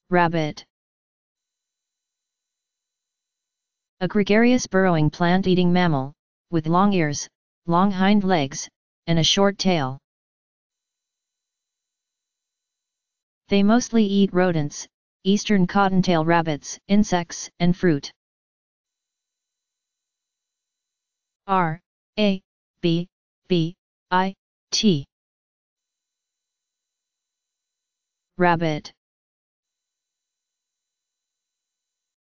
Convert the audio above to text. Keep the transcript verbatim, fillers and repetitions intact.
Rabbit. A gregarious burrowing plant-eating mammal, with long ears, long hind legs, and a short tail. They mostly eat rodents, eastern cottontail rabbits, insects, and fruit. R A B B I T. Rabbit.